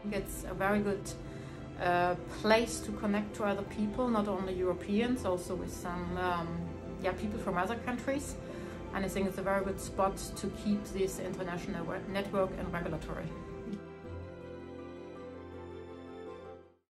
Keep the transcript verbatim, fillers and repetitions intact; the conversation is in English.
It's a very good uh, place to connect to other people, not only Europeans, also with some um, yeah, people from other countries. And I think it's a very good spot to keep this international network and regulatory.